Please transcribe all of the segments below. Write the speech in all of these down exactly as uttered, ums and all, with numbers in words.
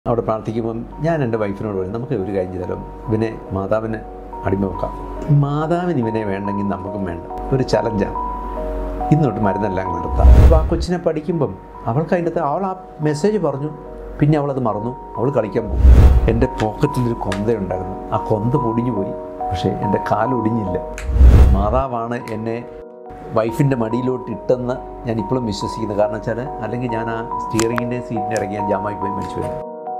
അവിടെ പ്രാർത്ഥിക്കുമ്പം ഞാൻ എൻ്റെ വൈഫിനോട് പറയും, നമുക്ക് ഒരു കാര്യം ചെയ്താലും ഇവനെ മാതാവിന് അടിമ വെക്കാം. മാതാവിന് ഇവനെ വേണ്ടെങ്കിൽ നമുക്കും വേണ്ട. ഒരു ചലഞ്ചാണ്. ഇന്നോട്ട് മരുന്നെല്ലാം നിർത്താം. അപ്പോൾ ആ കൊച്ചിനെ പഠിക്കുമ്പം അവൾക്ക് അതിൻ്റെ അകത്ത് അവൾ ആ മെസ്സേജ് പറഞ്ഞു, പിന്നെ അവളത് മറന്നു, അവൾ കളിക്കാൻ പോകും. എൻ്റെ പോക്കറ്റിലൊരു കൊന്തയുണ്ടായിരുന്നു. ആ കൊന്ത പൊടിഞ്ഞു പോയി, പക്ഷേ എൻ്റെ കാലൊടിഞ്ഞില്ല. മാതാവാണ് എന്നെ വൈഫിൻ്റെ മടിയിലോട്ട് ഇട്ടെന്ന് ഞാൻ ഇപ്പോഴും വിശ്വസിക്കുന്നത്. കാരണം വെച്ചാൽ അല്ലെങ്കിൽ ഞാൻ ആ സ്റ്റിയറിങ്ങിൻ്റെ സീറ്റിൻ്റെ ഇറങ്ങി ഞാൻ ജാമായി പോയി മരിച്ചു വരും.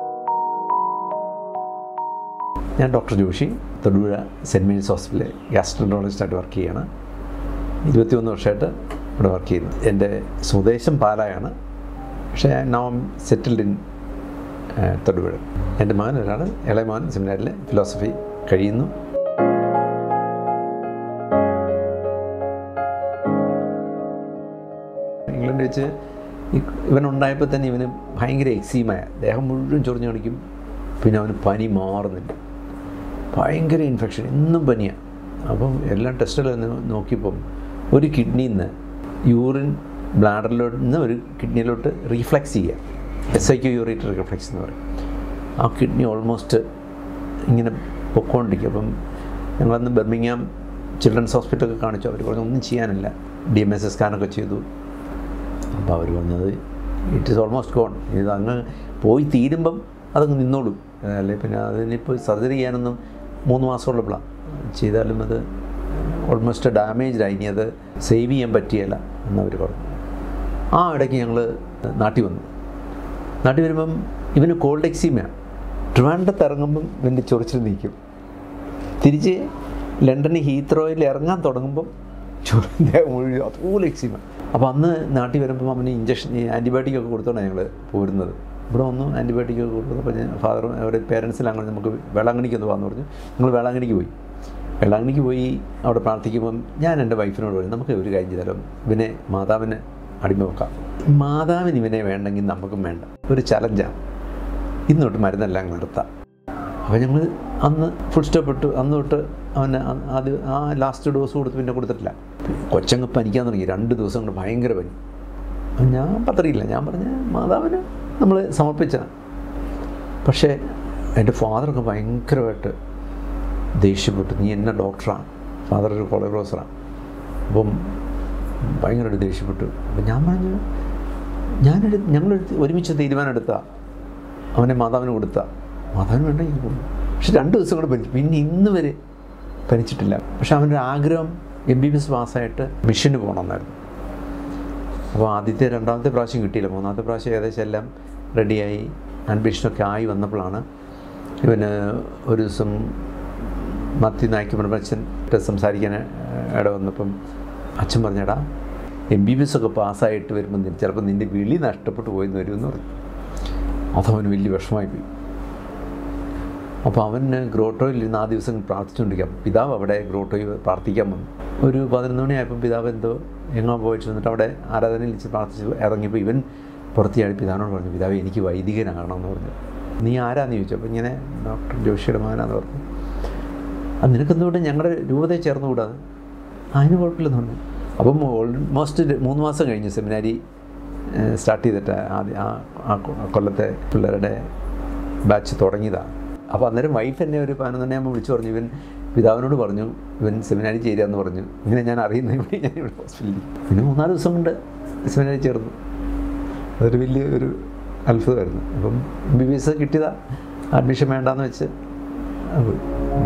ഞാൻ doctor Joshi, Thodupuzha Saint Mary's ഹോസ്പിറ്റലിലെ ഗ്യാസ്ട്രോൻട്രോളജിസ്റ്റായിട്ട് വർക്ക് ചെയ്യുകയാണ്. ഇരുപത്തിയൊന്ന് വർഷമായിട്ട് ഇവിടെ വർക്ക് ചെയ്യുന്നു. എൻ്റെ സ്വദേശം പാലായാണ്, പക്ഷേ നൗ സെറ്റിൽഡ് ഇൻ തൊടുപുഴ. എൻ്റെ മകൻ ഒരാൾ, ഇളയ മകൻ സെമിനാരിൽ ഫിലോസഫി കഴിയുന്നു. ഇംഗ്ലണ്ട് വെച്ച് ഇവനുണ്ടായപ്പോൾ തന്നെ ഇവന് ഭയങ്കര എക്സീമായ, ദേഹം മുഴുവൻ ചൊറിഞ്ഞു കാണിക്കും. പിന്നെ അവന് പനി മാറുന്നില്ല, ഭയങ്കര ഇൻഫെക്ഷൻ, എന്നും പനിയാണ്. അപ്പം എല്ലാ ടെസ്റ്റുകളും നോക്കിയപ്പം ഒരു കിഡ്നിയിൽ നിന്ന് യൂറിൻ ബ്ലാഡറിലോട്ട് നിന്ന് ഒരു കിഡ്നിയിലോട്ട് റീഫ്ലക്സ് ചെയ്യുക, S I Q ureteric reflux എന്ന് പറയും. ആ കിഡ്നി ഓൾമോസ്റ്റ് ഇങ്ങനെ പൊക്കോണ്ടിരിക്കും. അപ്പം ഞങ്ങളന്ന് ബർമിംഗ്ഹാം ചിൽഡ്രൻസ് ഹോസ്പിറ്റലൊക്കെ കാണിച്ചു. അവർ പറഞ്ഞു ഒന്നും ചെയ്യാനില്ല, ഡി എം എസ് എസ് സ്കാനൊക്കെ ചെയ്തു. അപ്പോൾ അവർ പറഞ്ഞത് ഇറ്റ് ഈസ് ഓൾമോസ്റ്റ് ഗോൺ, ഇത് അങ്ങ് പോയി തീരുമ്പം അതങ്ങ് നിന്നോളും, അല്ലെ പിന്നെ അതിനിപ്പോൾ സർജറി ചെയ്യാനൊന്നും മൂന്ന് മാസമുള്ളപ്പോഴാണ് ചെയ്താലും അത് ഓൾമോസ്റ്റ് ഡാമേജ്ഡായി, ഇനി അത് സേവ് ചെയ്യാൻ പറ്റിയല്ല എന്നവർ പറഞ്ഞു. ആ ഇടയ്ക്ക് ഞങ്ങൾ നാട്ടിൽ വന്നു. നാട്ടിൽ വരുമ്പം ഇവന് കോൾഡ് എക്സീമയാണ്. ട്രിവാൻഡ്രത്ത് ഇറങ്ങുമ്പം ഇവൻ്റെ ചൊറിച്ചിൽ നിൽക്കും. തിരിച്ച് ലണ്ടനിൽ ഹീത്രോയിൽ ഇറങ്ങാൻ തുടങ്ങുമ്പം ചൊറിൻ്റെ മുഴുവൻ അതുപോലെ എക്സീമ. അപ്പോൾ അന്ന് നാട്ടിൽ വരുമ്പം അവന് ഇഞ്ചക്ഷൻ ആൻറ്റിബയോട്ടിക്കൊക്കെ കൊടുത്തോണ്ടാണ് ഞങ്ങൾ പോരുന്നത്. ഇവിടെ വന്നു ആൻറ്റിബയോട്ടിക്കൊക്കെ കൊടുത്തപ്പോൾ ഞാൻ ഫാദറും അവരുടെ പേരൻസിലും അങ്ങനെ നമുക്ക് വേളാങ്കണ്ണിക്ക് ഒന്ന് പോകാമെന്ന് പറഞ്ഞു. ഞങ്ങൾ വേളാങ്കണ്ണിക്ക് പോയി. വേളാങ്കണ്ണിക്ക് പോയി അവിടെ പ്രാർത്ഥിക്കുമ്പം ഞാൻ എൻ്റെ വൈഫിനോട് പറയും, നമുക്ക് ഒരു കാര്യം ചെയ്താലും ഇവനെ മാതാവിന് അടിമ വെക്കാം. മാതാവിന് ഇവനെ വേണ്ടെങ്കിൽ നമുക്കും വേണ്ട. ഒരു ചലഞ്ചാണ്. ഇന്നോട്ട് മരുന്നെല്ലാം നിർത്താം. അപ്പോൾ ഞങ്ങൾ അന്ന് ഫുൾ സ്റ്റോപ്പ് ഇട്ടു. അന്ന് തൊട്ട് അവന് അത് ആ ലാസ്റ്റ് ഡോസ് കൊടുത്ത് പിന്നെ കൊടുത്തിട്ടില്ല. കൊച്ചങ്ങ് പനിക്കാൻ തുടങ്ങി. രണ്ട് ദിവസം കൊണ്ട് ഭയങ്കര പനി. ഞാൻ പത്രയില്ല, ഞാൻ പറഞ്ഞ മാതാവിന് നമ്മൾ സമർപ്പിച്ച. പക്ഷേ എൻ്റെ ഫാദറൊക്കെ ഭയങ്കരമായിട്ട് ദേഷ്യപ്പെട്ടു. നീ എന്നെ ഡോക്ടറാണ്, ഫാദർ ഒരു കോളേജ് പ്രൊഫസറാണ്. അപ്പം ഭയങ്കരമായിട്ട് ദേഷ്യപ്പെട്ടു. അപ്പം ഞാൻ പറഞ്ഞു, ഞാനെടു ഞങ്ങൾ ഒരുമിച്ച് തീരുമാനം എടുത്താൽ അവനെ മാതാവിന് കൊടുത്താൽ മാതാവിന് വേണ്ട ഞാൻ പോകും. പക്ഷെ രണ്ട് ദിവസം കൂടെ പനിച്ചു. പിന്നെ ഇന്ന് വരെ പനിച്ചിട്ടില്ല. പക്ഷെ അവൻ്റെ ആഗ്രഹം എം ബി ബി എസ് പാസ്സായിട്ട് മിഷന് പോകണമെന്നായിരുന്നു. അപ്പോൾ ആദ്യത്തെ രണ്ടാമത്തെ പ്രാവശ്യം കിട്ടിയില്ല. മൂന്നാമത്തെ പ്രാവശ്യം ഏകദേശം എല്ലാം റെഡിയായി അഡ്മിഷനൊക്കെ ആയി വന്നപ്പോഴാണ് ഇവന് ഒരു ദിവസം മത്തി നായ്ക്കുമ്പഴച്ഛൻ സംസാരിക്കാൻ ഇട വന്നപ്പം അച്ഛൻ പറഞ്ഞടാ, എം ബി ബി എസ് ഒക്കെ പാസ്സായിട്ട് വരുമ്പോൾ ചിലപ്പോൾ നിൻ്റെ വിളി നഷ്ടപ്പെട്ടു പോയെന്ന് വരുമെന്ന് പറഞ്ഞു. അതവന് വലിയ വിഷമമായി പോയി. അപ്പോൾ അവന് ഗ്രോട്ടോയിൽ ഇരുന്ന് ആ ദിവസം പ്രാർത്ഥിച്ചുകൊണ്ടിരിക്കാം. പിതാവ് അവിടെ ഗ്രോട്ടോയിൽ പ്രാർത്ഥിക്കാൻ വന്നു. ഒരു പതിനൊന്ന് മണിയായപ്പോൾ പിതാവ് എന്തോ എങ്ങോ പോയിട്ട് വന്നിട്ട് അവിടെ ആരാധനയിൽ വെച്ച് പ്രാർത്ഥിച്ച് ഇറങ്ങിയപ്പോൾ ഇവൻ പുറത്തിയാടി പിതാവിനോട് പറഞ്ഞു, പിതാവ് എനിക്ക് വൈദികനാകണമെന്ന് പറഞ്ഞു. നീ ആരാന്ന് ചോദിച്ചു. അപ്പോൾ ഇങ്ങനെ ഡോക്ടർ ജോഷിയുടെ മകനാന്ന് പറഞ്ഞു. അത് നിനക്കെന്തുകൊണ്ട് ഞങ്ങളുടെ രൂപതയിൽ ചേർന്നുകൂടാതെ? അതിന് കുഴപ്പമില്ലെന്ന് പറഞ്ഞു. അപ്പം ഓൾമോസ്റ്റ് മൂന്ന് മാസം കഴിഞ്ഞു സെമിനാരി സ്റ്റാർട്ട് ചെയ്തിട്ട് ആദ്യം ആ കൊല്ലത്തെ പിള്ളേരുടെ ബാച്ച് തുടങ്ങിയതാണ്. അപ്പോൾ അന്നേരം വൈഫ് എന്നെ ഒരു പതിനൊന്നരയാകുമ്പോൾ വിളിച്ചു പറഞ്ഞു, ഇവൻ പിതാവിനോട് പറഞ്ഞു ഇവൻ സെമിനാരി ചേരാന്ന് പറഞ്ഞു. ഇങ്ങനെ ഞാൻ അറിയുന്ന ഇവിടെ ഞാൻ ഇവിടെ ഹോസ്പിറ്റലിൽ. പിന്നെ മൂന്നാല് ദിവസം കൊണ്ട് സെമിനാരി ചേർന്നു. അതൊരു വലിയ ഒരു അത്ഭുതമായിരുന്നു. അപ്പം എം ബി ബി എസ് കിട്ടിയതാ, അഡ്മിഷൻ വേണ്ടാന്ന് വെച്ച് പോയി.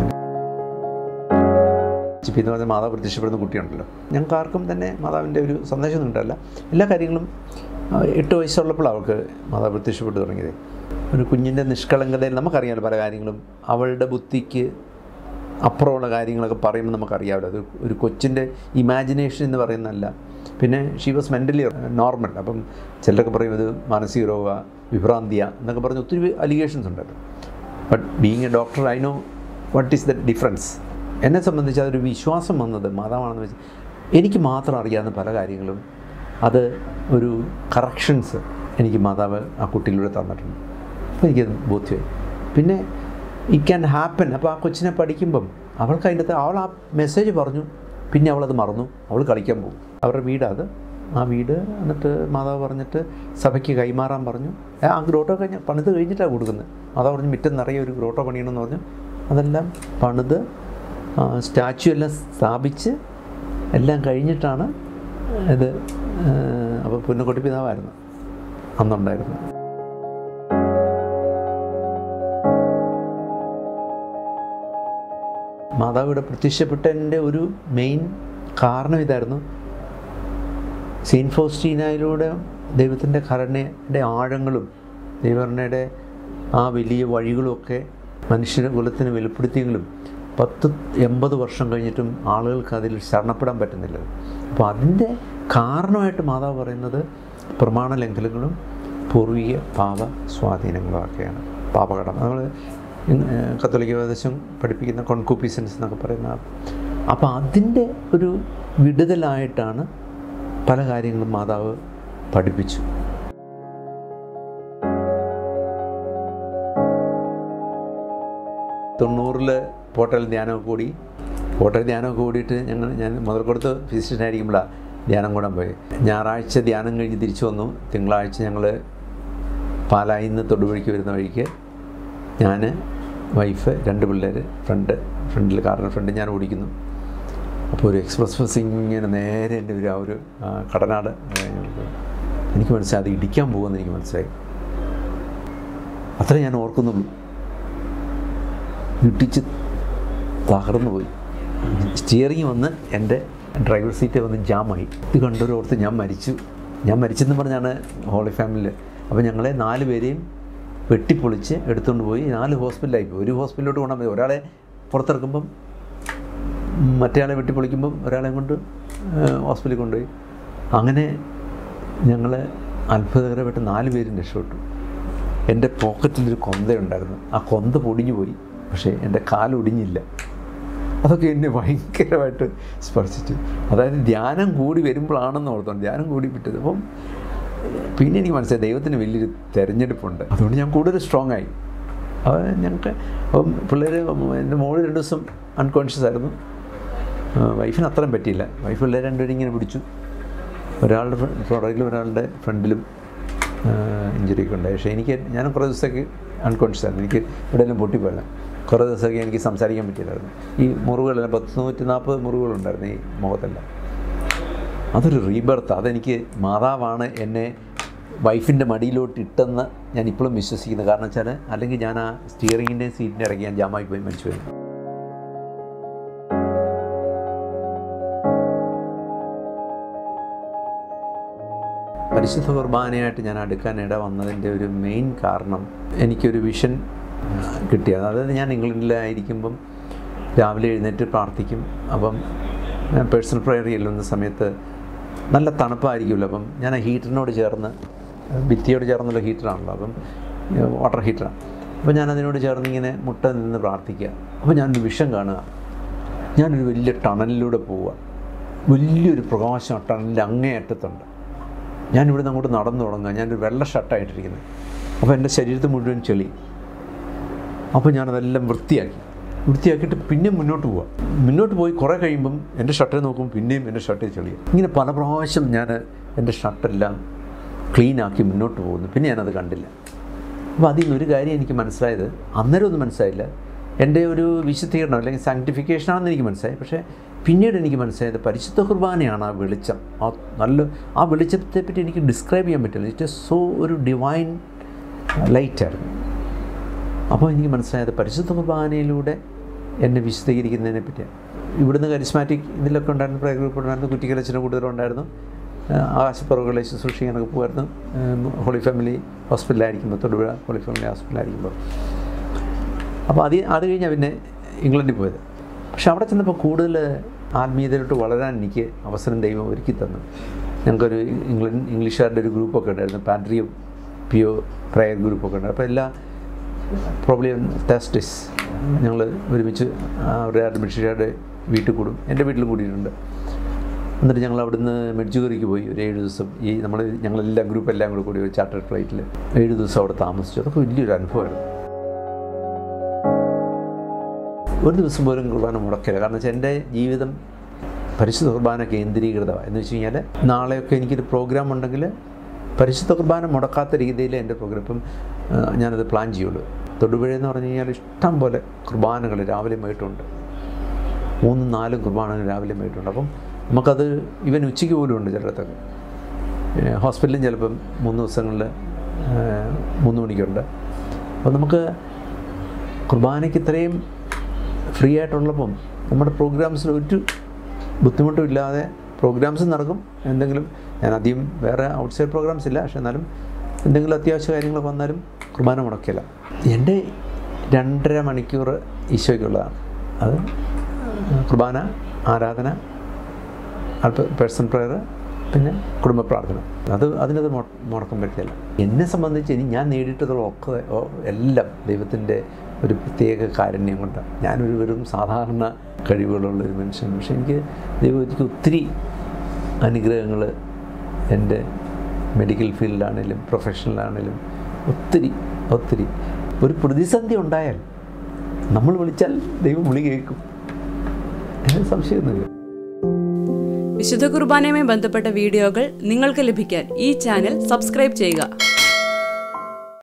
എന്ന് പറഞ്ഞാൽ മാതാവ് പ്രത്യക്ഷപ്പെടുന്ന കുട്ടിയുണ്ടല്ലോ. ഞങ്ങൾക്ക് ആർക്കും തന്നെ മാതാവിൻ്റെ ഒരു സന്ദേശം ഒന്നും ഉണ്ടല്ല. എല്ലാ കാര്യങ്ങളും എട്ട് വയസ്സുള്ളപ്പോൾ അവൾക്ക് മാതാവ് പ്രത്യക്ഷപ്പെട്ടു തുടങ്ങിയത്. ഒരു കുഞ്ഞിൻ്റെ നിഷ്കളങ്കതയിൽ നമുക്കറിയാമല്ലോ പല കാര്യങ്ങളും. അവളുടെ ബുദ്ധിക്ക് അപ്പുറമുള്ള കാര്യങ്ങളൊക്കെ പറയുമ്പോൾ നമുക്കറിയാമല്ലോ. അത് ഒരു കൊച്ചിൻ്റെ ഇമാജിനേഷൻ എന്ന് പറയുന്നതല്ല. പിന്നെ ഷീ വാസ് മെൻ്റലി നോർമൽ. അപ്പം ചിലരൊക്കെ പറയും ഇത് മാനസിക രോഗ, വിഭ്രാന്തിയ എന്നൊക്കെ പറഞ്ഞ് ഒത്തിരി അലിഗേഷൻസ് ഉണ്ടല്ലോ. But being a doctor I know what is the difference. എന്നെ സംബന്ധിച്ച് അതൊരു വിശ്വാസം വന്നത് മാതാവാണെന്ന് വെച്ച് എനിക്ക് മാത്രം അറിയാവുന്ന പല കാര്യങ്ങളും അത് ഒരു കറക്ഷൻസ് എനിക്ക് മാതാവ് ആ കുട്ടിയിലൂടെ തന്നിട്ടുണ്ട്. അപ്പോൾ എനിക്കത് ബോധ്യമായി. പിന്നെ ഇറ്റ് ക്യാൻ ഹാപ്പൻ. അപ്പോൾ ആ കൊച്ചിനെ പഠിക്കുമ്പം അവൾക്ക് അതിൻ്റെ അകത്ത് അവൾ ആ മെസ്സേജ് പറഞ്ഞു, പിന്നെ അവളത് മറന്നു, അവൾ കളിക്കാൻ പോകും. അവരുടെ വീടാത് ആ വീട്. എന്നിട്ട് മാതാവ് പറഞ്ഞിട്ട് സഭയ്ക്ക് കൈമാറാൻ പറഞ്ഞു. ആ ഗ്രോട്ടോ കഴിഞ്ഞ് പണിത് കഴിഞ്ഞിട്ടാണ് കൊടുക്കുന്നത്. മാതാവ് പറഞ്ഞ് മുറ്റം നിറയെ ഒരു ഗ്രോട്ടോ പണിയണമെന്ന് പറഞ്ഞു. അതെല്ലാം പണിത് സ്റ്റാച്ചു എല്ലാം സ്ഥാപിച്ച് എല്ലാം കഴിഞ്ഞിട്ടാണ് ഇത്. അപ്പോൾ പുന്നക്കുട്ടി പിതാവായിരുന്നു അന്നുണ്ടായിരുന്നു. മാതാവ് ഇവിടെ പ്രത്യക്ഷപ്പെട്ടതിൻ്റെ ഒരു മെയിൻ കാരണം ഇതായിരുന്നു. സെയിൻറ്റ് ഫൗസ്റ്റീനയിലൂടെ ദൈവത്തിൻ്റെ കരുണയുടെ ആഴങ്ങളും ദൈവകരുണയുടെ ആ വലിയ വഴികളുമൊക്കെ മനുഷ്യ കുലത്തിന് വെളിപ്പെടുത്തിയെങ്കിലും പത്ത് എൺപത് വർഷം കഴിഞ്ഞിട്ടും ആളുകൾക്ക് അതിൽ ശരണപ്പെടാൻ പറ്റുന്നില്ല. അപ്പോൾ അതിൻ്റെ കാരണമായിട്ട് മാതാവ് പറയുന്നത് പ്രമാണ ലംഘനങ്ങളും പൂർവിക പാപ സ്വാധീനങ്ങളുമൊക്കെയാണ്. പാപകടം നമ്മൾ കത്തോലിക്ക ഉപദേശം പഠിപ്പിക്കുന്ന കോൺകൂപ്പിസൻസ് എന്നൊക്കെ പറയുന്ന. അപ്പോൾ അതിൻ്റെ ഒരു വിടുതലായിട്ടാണ് പല കാര്യങ്ങളും മാതാവ് പഠിപ്പിച്ചു. തൊണ്ണൂറിൽ പോട്ടൽ ധ്യാനമൊക്കെ കൂടി പോട്ടൽ ധ്യാനമൊക്കെ കൂടിയിട്ട് ഞങ്ങൾ ഞാൻ മുതൽക്കൊടുത്ത് ഫിസിഷ്യനായിരിക്കുമ്പോഴാണ് ധ്യാനം കൂടാൻ പോയി. ഞായറാഴ്ച ധ്യാനം കഴിഞ്ഞ് തിരിച്ചു വന്നു. തിങ്കളാഴ്ച ഞങ്ങൾ പാലായിൽ നിന്ന് തൊടുപുഴയ്ക്ക് വരുന്ന വഴിക്ക് ഞാൻ, വൈഫ്, രണ്ട് പിള്ളേർ, ഫ്രണ്ട് ഫ്രണ്ടിൽ കാറിന് ഫ്രണ്ട് ഞാൻ ഓടിക്കുന്നു. അപ്പോൾ ഒരു എക്സ്പ്രസ് ബസ് ഇങ്ങനെ നേരെ എൻ്റെ ഒരു ആ ഒരു കടനാട് എനിക്ക് മനസ്സിലായി അത് ഇടിക്കാൻ പോകുമെന്ന് എനിക്ക് മനസ്സിലായി. അത്രേ ഞാൻ ഓർക്കുന്നുള്ളൂ. ഇടിച്ച് തകർന്നു പോയി. സ്റ്റിയറിങ് വന്ന് എൻ്റെ ഡ്രൈവർ സീറ്റ് വന്ന് ജാമായി. ഇത് കണ്ടൊരോർത്ത് ഞാൻ മരിച്ചു ഞാൻ മരിച്ചെന്ന് പറഞ്ഞാണ് ഹോളി ഫാമിലിയിൽ. അപ്പോൾ ഞങ്ങളെ നാല് പേരെയും വെട്ടിപ്പൊളിച്ച് എടുത്തുകൊണ്ട് പോയി നാല് ഹോസ്പിറ്റലായി പോയി. ഒരു ഹോസ്പിറ്റലിലോട്ട് കൊണ്ടാൽ മതി. ഒരാളെ പുറത്തിറക്കുമ്പം മറ്റേയാളെ വെട്ടിപ്പൊളിക്കുമ്പം ഒരാളെ കൊണ്ട് ഹോസ്പിറ്റലിൽ കൊണ്ടുപോയി. അങ്ങനെ ഞങ്ങൾ അത്ഭുതകരമായിട്ട് നാല് പേരും രക്ഷപ്പെട്ടു. എൻ്റെ പോക്കറ്റിലൊരു കൊന്തയുണ്ടായിരുന്നു. ആ കൊന്ത പൊടിഞ്ഞു പോയി, പക്ഷേ എൻ്റെ കാലൊടിഞ്ഞില്ല. അതൊക്കെ എന്നെ ഭയങ്കരമായിട്ട് സ്പർശിച്ചു. അതായത് ധ്യാനം കൂടി വരുമ്പോഴാണെന്ന് ഓർത്തോണ്ട് ധ്യാനം കൂടി വിട്ടത്. അപ്പം പിന്നെ എനിക്ക് മനസ്സിലായി ദൈവത്തിന് വലിയൊരു തിരഞ്ഞെടുപ്പുണ്ട്. അതുകൊണ്ട് ഞാൻ കൂടുതൽ സ്ട്രോങ് ആയി. അപ്പോൾ ഞങ്ങൾക്ക് അപ്പം പിള്ളേർ, എൻ്റെ മോള് രണ്ട് ദിവസം അൺകോൺഷ്യസ് ആയിരുന്നു. വൈഫിന് അത്രയും പറ്റിയില്ല. വൈഫ് പിള്ളേർ രണ്ടുപേരും ഇങ്ങനെ പിടിച്ചു. ഒരാളുടെ പുറകിലും ഒരാളുടെ ഫ്രണ്ടിലും ഇഞ്ചുറിയൊക്കെ ഉണ്ടായി. പക്ഷേ എനിക്ക് ഞാൻ കുറേ ദിവസത്തേക്ക് അൺകോൺഷ്യസ് ആയിരുന്നു. എനിക്ക് എവിടെയെല്ലാം പൊട്ടിപ്പോയില്ല. കുറേ ദിവസമൊക്കെ എനിക്ക് സംസാരിക്കാൻ പറ്റിയില്ലായിരുന്നു. ഈ മുറിവുകളെല്ലാം പത്ത് നൂറ്റി നാൽപ്പത് മുറിവുകളുണ്ടായിരുന്നു ഈ മുഖത്തെല്ലാം. അതൊരു റീബർത്ത്. അതെനിക്ക് മാതാവാണ് എന്നെ വൈഫിൻ്റെ മടിയിലോട്ട് ഇട്ടെന്ന് ഞാൻ ഇപ്പോഴും വിശ്വസിക്കുന്നത്. കാരണം വെച്ചാൽ അല്ലെങ്കിൽ ഞാൻ ആ സ്റ്റിയറിങ്ങിൻ്റെ സീറ്റിൻ്റെ ഇറക്കി ഞാൻ ജാമായി പോയി മരിച്ചു പോയി. പരിശുദ്ധ കുർബാനയായിട്ട് ഞാൻ അടുക്കാൻ ഇട വന്നതിൻ്റെ ഒരു മെയിൻ കാരണം എനിക്കൊരു വിഷൻ കിട്ടിയത്. അതായത് ഞാൻ ഇംഗ്ലണ്ടിലായിരിക്കുമ്പം രാവിലെ എഴുന്നേറ്റ് പ്രാർത്ഥിക്കും. അപ്പം ഞാൻ പേഴ്സണൽ പ്രയർ ചെല്ലുന്ന സമയത്ത് നല്ല തണുപ്പായിരിക്കുമല്ലോ. അപ്പം ഞാൻ ആ ഹീറ്ററിനോട് ചേർന്ന്, ഭിത്തിയോട് ചേർന്നുള്ള ഹീറ്ററാണല്ലോ, അപ്പം വാട്ടർ ഹീറ്ററാണ്. അപ്പോൾ ഞാൻ അതിനോട് ചേർന്ന് ഇങ്ങനെ മുട്ട നിന്ന് പ്രാർത്ഥിക്കുക. അപ്പോൾ ഞാനൊരു വിഷൻ കാണുക. ഞാനൊരു വലിയ ടണലിലൂടെ പോവുക. വലിയൊരു പ്രകാശം ടണലിൻ്റെ അങ്ങേയറ്റത്തുണ്ട്. ഞാനിവിടുന്ന് അങ്ങോട്ട് നടന്നു തുടങ്ങുക. ഞാനൊരു വെള്ള ഷർട്ടായിട്ടിരിക്കുന്നത്. അപ്പോൾ എൻ്റെ ശരീരത്തിൽ മുഴുവൻ ചെളി. അപ്പോൾ ഞാനതെല്ലാം വൃത്തിയാക്കി വൃത്തിയാക്കിയിട്ട് പിന്നെ മുന്നോട്ട് പോവുക. മുന്നോട്ട് പോയി കുറേ കഴിയുമ്പം എൻ്റെ ഷർട്ടിൽ നോക്കുമ്പോൾ പിന്നെയും എൻ്റെ ഷർട്ടിൽ ചെളിയാണ്. ഇങ്ങനെ പല പ്രാവശ്യം ഞാൻ എൻ്റെ ഷർട്ടെല്ലാം ക്ലീനാക്കി മുന്നോട്ട് പോകുന്നു. പിന്നെ ഞാനത് കണ്ടില്ല. അപ്പോൾ അതിൽ നിന്നൊരു കാര്യം എനിക്ക് മനസ്സിലായത്, അന്നേരം ഒന്നും മനസ്സിലായില്ല, എൻ്റെ ഒരു വിശുദ്ധീകരണം അല്ലെങ്കിൽ സാങ്ക്ടിഫിക്കേഷനാണെന്ന് എനിക്ക് മനസ്സിലായി. പക്ഷേ പിന്നീട് എനിക്ക് മനസ്സിലായത് പരിശുദ്ധ കുർബാനയാണ് ആ വെളിച്ചം. ആ നല്ല ആ വെളിച്ചത്തെപ്പറ്റി എനിക്ക് ഡിസ്ക്രൈബ് ചെയ്യാൻ പറ്റില്ല. ഇറ്റ് ഈസ് സോ ഒരു ഡിവൈൻ ലൈറ്റായിരുന്നു. അപ്പോൾ എനിക്ക് മനസ്സിലായത് പരിശുദ്ധ കുർബാനയിലൂടെ എന്നെ വിശദീകരിക്കുന്നതിനെ പറ്റിയാണ്. ഇവിടുന്ന് കരിസ്മാറ്റിക് ഇതിലൊക്കെ ഉണ്ടായിരുന്നു, പ്രയർ ഗ്രൂപ്പ് ഉണ്ടായിരുന്നു, കുറ്റിക്കലച്ചിന് കൂടുതലുണ്ടായിരുന്നു, ആകാശപ്പുറകളെ ശുശ്രൂഷിക്കാനൊക്കെ പോകുമായിരുന്നു. ഹോളി ഫാമിലി ഹോസ്പിറ്റലായിരിക്കുമ്പോൾ, തൊടുപുഴ ഹോളി ഫാമിലി ഹോസ്പിറ്റലായിരിക്കുമ്പോൾ. അപ്പോൾ അത് അത് കഴിഞ്ഞാൽ പിന്നെ ഇംഗ്ലണ്ടിൽ പോയത്. പക്ഷെ അവിടെ ചെന്നപ്പോൾ കൂടുതൽ ആത്മീയതയിലോട്ട് വളരാൻ എനിക്ക് അവസരം ദൈവം ഒരുക്കി തന്നു. ഞങ്ങൾക്കൊരു ഇംഗ്ലണ്ട് ഇംഗ്ലീഷുകാരുടെ ഒരു ഗ്രൂപ്പൊക്കെ ഉണ്ടായിരുന്നു, പാൻട്രിയോ പിയോ പ്രയർ ഗ്രൂപ്പൊക്കെ ഉണ്ട്. അപ്പോൾ എല്ലാ പ്രോബ്ലി തേഴ്സ്ഡേയ്സ് ഞങ്ങൾ ഒരുമിച്ച് അവരുടെ ബ്രിട്ടീഷുകാരുടെ വീട്ടിൽ കൂടും. എൻ്റെ വീട്ടിലും കൂടിയിട്ടുണ്ട്. എന്നിട്ട് ഞങ്ങൾ അവിടുന്ന് മെഡ്ജുഗറിക്ക് പോയി ഒരു ഏഴ് ദിവസം. ഈ നമ്മൾ ഞങ്ങളെല്ലാം ഗ്രൂപ്പ് എല്ലാം കൂടെ കൂടി ഒരു ചാർട്ടർ ഫ്ലൈറ്റിൽ ഏഴ് ദിവസം അവിടെ താമസിച്ചു. അതൊക്കെ വലിയൊരു അനുഭവമായിരുന്നു. ഒരു ദിവസം പോലും കുർബാന മുടക്കില്ല. കാരണം വെച്ചാൽ എൻ്റെ ജീവിതം പരിശുദ്ധ കുർബാന കേന്ദ്രീകൃതമാണ്. എന്ന് വെച്ച് കഴിഞ്ഞാൽ നാളെയൊക്കെ എനിക്കൊരു പ്രോഗ്രാം ഉണ്ടെങ്കിൽ പരിശുദ്ധ കുർബാന മുടക്കാത്ത രീതിയിൽ എൻ്റെ പ്രോഗ്രാം ഇപ്പം ഞാനത് പ്ലാൻ ചെയ്യുള്ളൂ. തൊടുപുഴ എന്ന് പറഞ്ഞു കഴിഞ്ഞാൽ ഇഷ്ടം പോലെ കുർബാനകൾ രാവിലെ വൈകിട്ടുണ്ട്, മൂന്നും നാലും കുർബാനകൾ രാവിലെ വൈകിട്ടുണ്ട്. അപ്പം നമുക്കത് ഇവൻ ഉച്ചയ്ക്ക് പോലും ഉണ്ട് ചിലയിടത്തൊക്കെ. ഹോസ്പിറ്റലും ചിലപ്പം മൂന്ന് ദിവസങ്ങളിൽ മൂന്ന് മണിക്കുണ്ട്. അപ്പോൾ നമുക്ക് കുർബാനയ്ക്ക് ഇത്രയും ഫ്രീ ആയിട്ടുള്ളപ്പം നമ്മുടെ പ്രോഗ്രാംസിൽ ഒരു ബുദ്ധിമുട്ടും ഇല്ലാതെ പ്രോഗ്രാംസ് നടക്കും. എന്തെങ്കിലും ഞാൻ അധികം വേറെ ഔട്ട്സൈഡ് പ്രോഗ്രാംസ് ഇല്ല, പക്ഷെ എന്നാലും എന്തെങ്കിലും അത്യാവശ്യ കാര്യങ്ങൾ വന്നാലും കുർബാന മുടക്കില്ല. എൻ്റെ രണ്ടര മണിക്കൂർ ഈശോയ്ക്കുള്ളതാണ്. അത് കുർബാന, ആരാധന, അല്പ പേഴ്സണൽ പ്രയർ, പിന്നെ കുടുംബ പ്രാർത്ഥന. അത് അതിനത് മുടക്കം പറ്റില്ല. എന്നെ സംബന്ധിച്ച് ഇനി ഞാൻ നേടിയിട്ടുള്ളതൊക്കെ എല്ലാം ദൈവത്തിൻ്റെ ഒരു പ്രത്യേക കാരുണ്യം കൊണ്ടാണ്. ഞാനൊരു വെറും സാധാരണ കഴിവുകളുള്ളൊരു മനുഷ്യൻ. പക്ഷെ എനിക്ക് ദൈവം എനിക്ക് ഒത്തിരി അനുഗ്രഹങ്ങൾ എൻ്റെ മെഡിക്കൽ ഫീൽഡിലാണേലും പ്രൊഫഷണലാണേലും ഒത്തിരി ഒത്തിരി. ഒരു പ്രതിസന്ധി ഉണ്ടായാൽ നമ്മൾ വിളിച്ചാൽ ദൈവം വിളി കേൾക്കും, അതിന് സംശയമൊന്നുമില്ല. വിശുദ്ധ കുർബാനയുമായി ബന്ധപ്പെട്ട വീഡിയോകൾ നിങ്ങൾക്ക് ലഭിക്കാൻ ഈ ചാനൽ സബ്സ്ക്രൈബ് ചെയ്യുക.